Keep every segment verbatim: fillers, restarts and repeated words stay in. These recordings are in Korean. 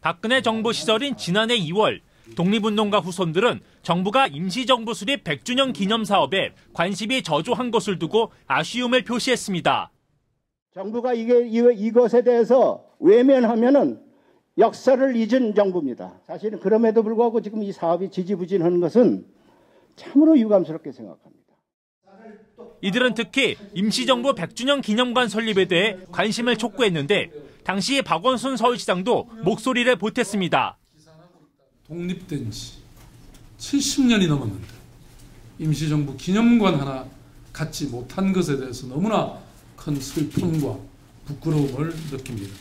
박근혜 정부 시절인 지난해 이월 독립운동가 후손들은 정부가 임시정부 수립 백 주년 기념 사업에 관심이 저조한 것을 두고 아쉬움을 표시했습니다. 정부가 이게 이것에 대해서 외면하면은 역사를 잊은 정부입니다. 사실은 그럼에도 불구하고 지금 이 사업이 지지부진하는 것은 참으로 유감스럽게 생각합니다. 이들은 특히 임시정부 백 주년 기념관 설립에 대해 관심을 촉구했는데 당시 박원순 서울시장도 목소리를 보탰습니다. 독립된 지 칠십 년이 넘었는데 임시정부 기념관 하나 갖지 못한 것에 대해서 너무나 큰 슬픔과 부끄러움을 느낍니다.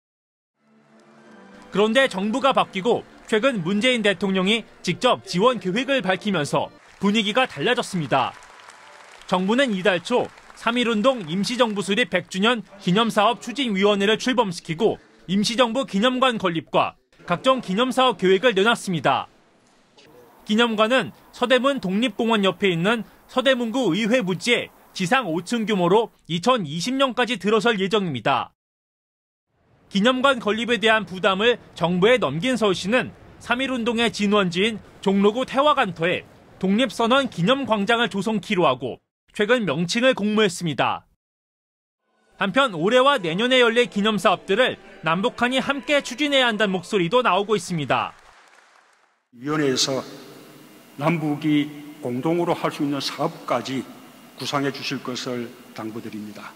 그런데 정부가 바뀌고 최근 문재인 대통령이 직접 지원 계획을 밝히면서 분위기가 달라졌습니다. 정부는 이달 초 삼일운동 임시정부 수립 백 주년 기념사업 추진위원회를 출범시키고 임시정부 기념관 건립과 각종 기념사업 계획을 내놨습니다. 기념관은 서대문 독립공원 옆에 있는 서대문구 의회 부지에 지상 오 층 규모로 이천이십 년까지 들어설 예정입니다. 기념관 건립에 대한 부담을 정부에 넘긴 서울시는 삼일운동의 진원지인 종로구 태화관터에 독립선언 기념광장을 조성키로 하고 최근 명칭을 공모했습니다. 한편 올해와 내년에 열릴 기념사업들을 남북한이 함께 추진해야 한다는 목소리도 나오고 있습니다. 위원회에서 남북이 공동으로 할 수 있는 사업까지 구상해 주실 것을 당부드립니다.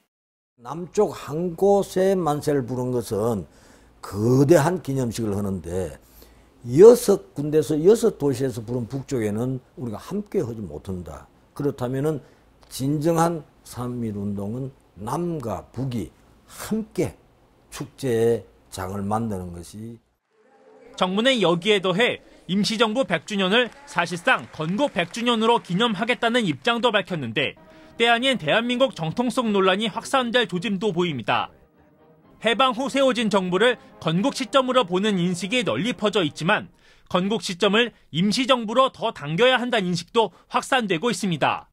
남쪽 한 곳에 만세를 부른 것은 거대한 기념식을 하는데 여섯 군데에서 여섯 도시에서 부른 북쪽에는 우리가 함께 하지 못한다. 그렇다면은 진정한 삼일운동은 남과 북이 함께 축제의 장을 만드는 것이. 정부는 여기에 더해 임시정부 백 주년을 사실상 건국 백 주년으로 기념하겠다는 입장도 밝혔는데 때 아닌 대한민국 정통성 논란이 확산될 조짐도 보입니다. 해방 후 세워진 정부를 건국 시점으로 보는 인식이 널리 퍼져 있지만 건국 시점을 임시정부로 더 당겨야 한다는 인식도 확산되고 있습니다.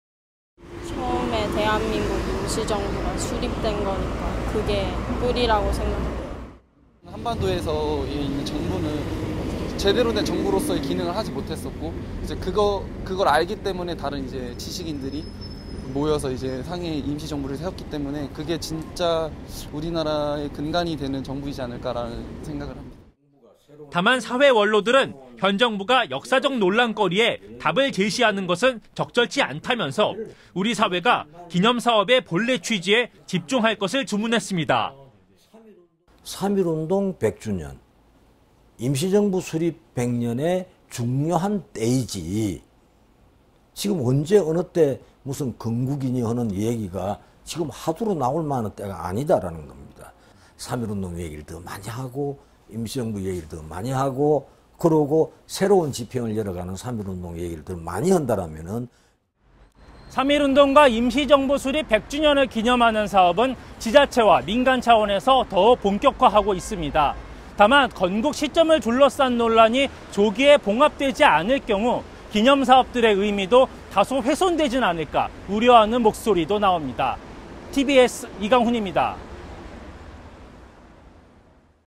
처음에 대한민국 임시정부가 수립된 거니까 그게 뿌리라고 생각해요. 한반도에서 있는 정부는 제대로 된 정부로서의 기능을 하지 못했었고 이제 그거 그걸 알기 때문에 다른 이제 지식인들이 모여서 이제 상해 임시정부를 세웠기 때문에 그게 진짜 우리나라의 근간이 되는 정부이지 않을까라는 생각을 합니다. 다만 사회 원로들은 현 정부가 역사적 논란거리에 답을 제시하는 것은 적절치 않다면서 우리 사회가 기념사업의 본래 취지에 집중할 것을 주문했습니다. 삼일운동 백 주년, 임시정부 수립 백 년의 중요한 때이지 지금 언제 어느 때 무슨 건국이니 하는 얘기가 지금 하두로 나올 만한 때가 아니다라는 겁니다. 삼일운동 얘기를 더 많이 하고 임시정부 얘기를 더 많이 하고 그러고 새로운 지평을 열어가는 삼일운동 얘기를 더 많이 한다라면은 삼일운동과 임시정부 수립 백 주년을 기념하는 사업은 지자체와 민간 차원에서 더 본격화하고 있습니다. 다만 건국 시점을 둘러싼 논란이 조기에 봉합되지 않을 경우 기념사업들의 의미도 다소 훼손되진 않을까 우려하는 목소리도 나옵니다. 티비에스 이강훈입니다.